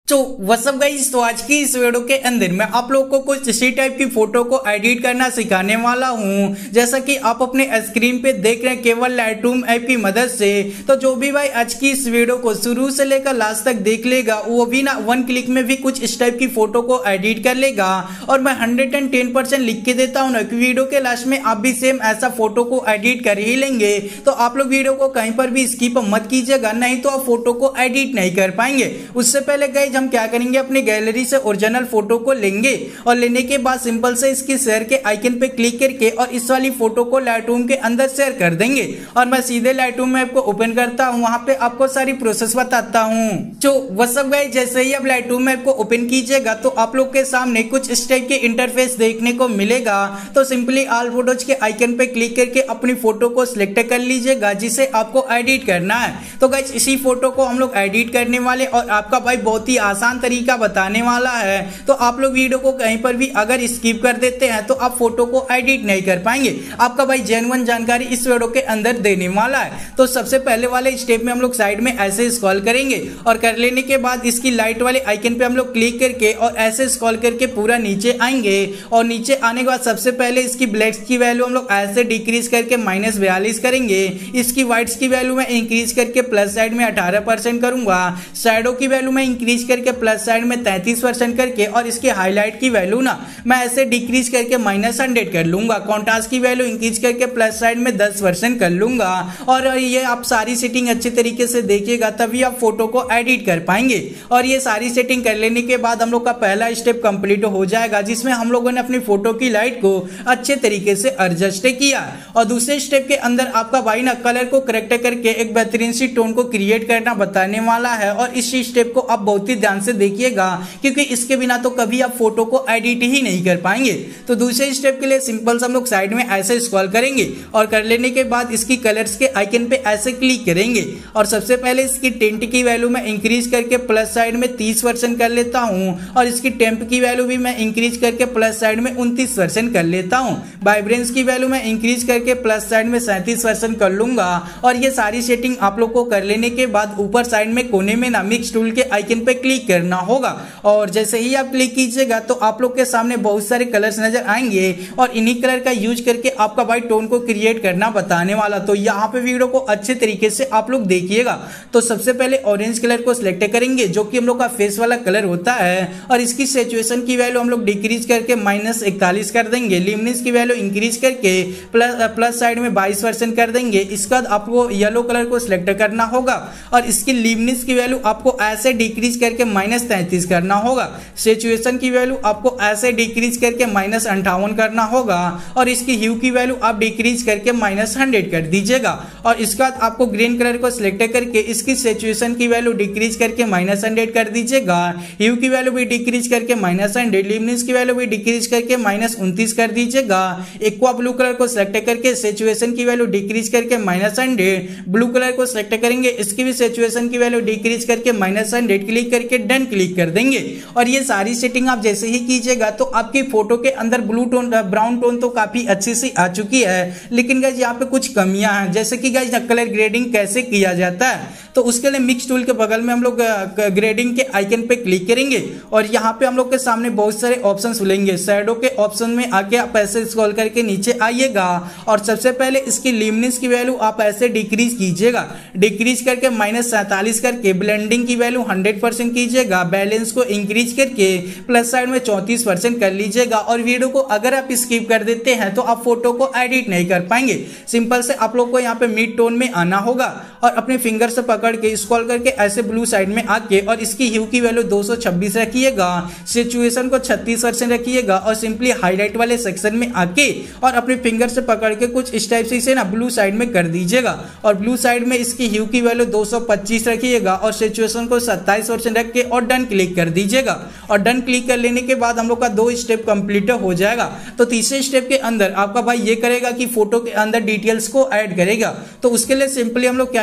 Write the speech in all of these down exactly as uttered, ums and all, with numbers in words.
तो WhatsApp guys, तो आज की इस वीडियो के अंदर मैं आप लोगों को कुछ इसी टाइप की फोटो को एडिट करना सिखाने वाला हूं। जैसा कि आप अपने स्क्रीन पे देख रहे हैं केवल लाइटरूम ऐप की मदद से। तो जो भी भाई आज की इस वीडियो को शुरू से लेकर लास्ट तक देख लेगा वो भी ना वन क्लिक में भी कुछ इस टाइप की फोटो को एडिट कर लेगा। और मैं हंड्रेड एंड टेन परसेंट लिख के देता हूँ ना कि वीडियो के लास्ट में आप भी सेम ऐसा फोटो को एडिट कर ही लेंगे। तो आप लोग वीडियो को कहीं पर भी स्किप मत कीजिएगा, नहीं तो आप फोटो को एडिट नहीं कर पाएंगे। उससे पहले गाइस हम क्या करेंगे, अपनी गैलरी से ओरिजिनल फोटो को लेंगे और लेने के बाद सिंपल से इसकी शेयर के आइकन पे क्लिक करके और इस वाली फोटो को लाइटरूम के अंदर शेयर कर देंगे। और मैं सीधे लाइटरूम ऐप को ओपन करता हूं, वहां पे आपको सारी प्रोसेस बताता हूं। तो व्हाट्सअप गाइस, जैसे ही आप लाइटरूम ऐप को ओपन कीजिएगा तो आप लोग के सामने कुछ इस टाइप के इंटरफेस देखने को मिलेगा। तो सिंपली ऑल फोटोज के आइकन पे क्लिक करके अपनी फोटो को सिलेक्ट कर लीजिएगा जिसे आपको एडिट करना है। तो गाइस इसी फोटो को हम लोग एडिट करने वाले और आपका भाई बहुत ही आसान तरीका बताने वाला है। तो आप लोग वीडियो को कहीं पर भी अगर स्किप कर देते हैं तो आप फोटो को एडिट नहीं कर पाएंगे। आपका भाई जेन्युइन जानकारी इस वीडियो के अंदर देने वाला है। तो सबसे पहले वाले स्टेप में हम लोग साइड में ऐसे स्क्रॉल करेंगे और कर लेने के बाद इसकी लाइट वाले आइकन पे हम लोग क्लिक करके और ऐसे स्क्रॉल करके पूरा नीचे आएंगे। और नीचे आने के बाद सबसे पहले इसकी ब्लैक्स की वैल्यू हम लोग ऐसे डिक्रीज करके माइनस बयालीस करेंगे। इसकी व्हाइट्स की वैल्यू में इंक्रीज करके प्लस साइड में अठारह परसेंट करूंगा। शैडो की वैल्यू में इंक्रीज करके प्लस साइड में तैंतीस परसेंट करके और इसके हाईलाइट की वैल्यू ना मैं ऐसे डिक्रीज करके माइनस हंड्रेड कर लूंगा। कॉन्ट्रास्ट की वैल्यू इंक्रीज करके प्लस साइड में दस परसेंट कर लूंगा। और ये आप सारी सेटिंग अच्छे तरीके से देखिएगा तभी आप फोटो को एडिट कर पाएंगे। और ये सारी सेटिंग कर लेने के बाद हम लोग का पहला स्टेप कंप्लीट हो जाएगा, जिसमें हम लोगों ने अपनी फोटो की लाइट को अच्छे तरीके से एडजस्ट किया। और दूसरे स्टेप के अंदर आपका भाई ना कलर को करेक्ट करके एक बेहतरीन सी टोन को क्रिएट करना बताने वाला है। और इस स्टेप को आप बहुत ही ध्यान से देखिएगा क्योंकि इसके बिना तो कभी आप फोटो को एडिट ही नहीं कर पाएंगे। तो दूसरे स्टेप के लिए सिंपल से हम लोग साइड में ऐसे स्क्रॉल करेंगे और कर लेने के बाद इसकी कलर्स के आइकन पे ऐसे क्लिक करेंगे। और सबसे पहले इसकी टेंट की वैल्यू में इंक्रीज करके प्लस साइड में तीस परसेंट कर लेता हूं। और इसकी टेम्प की वैल्यू भी मैं इंक्रीज करके प्लस साइड में उनतीस परसेंट कर लेता हूं। वाइब्रेंस की वैल्यू में इंक्रीज करके प्लस साइड में सैंतीस परसेंट कर लूंगा। और ये सारी सेटिंग आप लोग को कर लेने के बाद ऊपर साइड में कोने में ना मिक्स टूल के आइकन पे क्लिक करना होगा। और जैसे ही आप क्लिक कीजिएगा तो आप लोग के सामने बहुत सारे कलर्स नजर आएंगे और इन्हीं कलर का यूज करके आपका भाई टोन को क्रिएट करना बताने वाला। तो यहाँ पे वीडियो को अच्छे तरीके से आप लोग देखिएगा। तो सबसे पहले ऑरेंज कलर को सिलेक्ट करेंगे जो कि हम लोग का फेस वाला कलर होता है। और इसकी सैचुरेशन की वैल्यू हम लोग डिक्रीज करके माइनस इकतालीस कर देंगे। लिमिनेंस की वैल्यू इंक्रीज करके प्लस प्लस साइड में बाईस परसेंट कर देंगे। इसके बाद आपको येलो कलर को सिलेक्ट करना होगा और इसकी लिमिनेंस की वैल्यू आपको ऐसे डिक्रीज करके माइनस तैंतीस करना होगा। सैचुरेशन की वैल्यू आपको ऐसे डिक्रीज करके माइनस अंठावन करना होगा। और इसकी ह्यू की वैल्यू आप डिक्रीज करके माइनस हंड्रेड कर दीजिएगा। और इसके बाद आपको ग्रीन कलर को सिलेक्ट करके इसकी सैचुरेशन की वैल्यू डिक्रीज करके माइनस हंड्रेड कर दीजिएगा। ह्यू की वैल्यू भी डिक्रीज करके माइनस हंड्रेड, लिमिनेंस की वैल्यू भी डिक्रीज करके माइनस उनतीस कर दीजिएगा। एक्वा ब्लू कलर को सिलेक्ट करके सैचुरेशन की वैल्यू डिक्रीज करके माइनस हंड्रेड, ब्लू कलर को सिलेक्ट करेंगे, इसकी भी सैचुरेशन की वैल्यू डिक्रीज करके माइनस हंड्रेड क्लिक करके डन क्लिक कर देंगे। और ये सारी सेटिंग आप जैसे ही कीजिएगा तो आपकी फोटो के अंदर ब्लू टोन ब्राउन टोन तो काफी अच्छी सी आ चुकी है। लेकिन गाइस यहाँ पे कुछ कमियां हैं, जैसे कि गाइस कलर ग्रेडिंग कैसे किया जाता है। तो उसके लिए मिक्स टूल के बगल में हम लोग ग्रेडिंग के आइकन पे क्लिक करेंगे और यहाँ पे हम लोग के सामने बहुत सारे ऑप्शन खुलेंगे। शैडो के ऑप्शन में आके आप ऐसे स्क्रॉल करके नीचे आइएगा और सबसे पहले इसकी लिमिनेंस की वैल्यू आप ऐसे डिक्रीज कीजिएगा, डिक्रीज करके माइनस सैंतालीस करके ब्लेंडिंग की वैल्यू हंड्रेड परसेंट कीजिएगा। बैलेंस को इंक्रीज करके प्लस साइड में चौंतीस परसेंट कर लीजिएगा। और वीडियो को अगर आप स्किप कर देते हैं तो आप फोटो को एडिट नहीं कर पाएंगे। सिंपल से आप लोग को यहाँ पे मिड टोन में आना होगा और अपने फिंगर से पकड़ के स्क्रॉल करके ऐसे ब्लू साइड में आके और इसकी ह्यू की वैल्यू दो सौ छब्बीस रखिएगा। सिचुएशन को छत्तीस परसेंट रखिएगा और सिंपली हाईलाइट वाले सेक्शन में आके और अपने फिंगर से पकड़ के कुछ इस टाइप से इसे ना ब्लू साइड में कर दीजिएगा। और ब्लू साइड में इसकी ह्यू की वैल्यू दो सौ पच्चीस रखिएगा और सिचुएशन को सत्ताईस परसेंट रख के और डन क्लिक कर दीजिएगा। और डन क्लिक कर लेने के बाद हम लोग का दो स्टेप कंप्लीट हो जाएगा। तो तीसरे स्टेप के अंदर आपका भाई ये करेगा कि फोटो के अंदर डिटेल्स को ऐड करेगा। तो उसके लिए सिंपली हम लोग क्या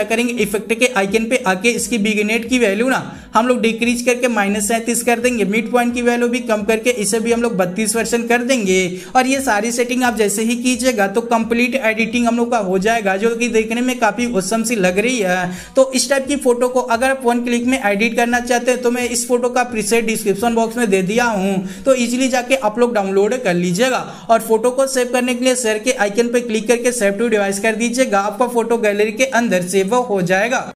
करेंगे, इफेक्ट के आइकन पे आके इसकी बिगनेट की वैल्यू ना हम लोग डिक्रीज करके माइनस सैंतीस कर देंगे। मिड पॉइंट की वैल्यू भी कम करके इसे भी हम लोग बत्तीस परसेंट कर देंगे। और ये सारी सेटिंग आप जैसे ही कीजिएगा तो कंप्लीट एडिटिंग हम लोग का हो जाएगा, जो कि देखने में काफी औसम सी लग रही है। तो इस टाइप की फोटो को अगर आप वन क्लिक में एडिट करना चाहते हैं तो मैं इस फोटो का प्रीसेट डिस्क्रिप्शन बॉक्स में दे दिया हूं, तो इजीली जाके आप लोग डाउनलोड कर लीजिएगा। और फोटो को सेव करने के लिए शेयर के आइकन पे क्लिक करके सेव टू डिवाइस कर दीजिएगा, आपका फोटो गैलरी के अंदर सेव हो जाएगा।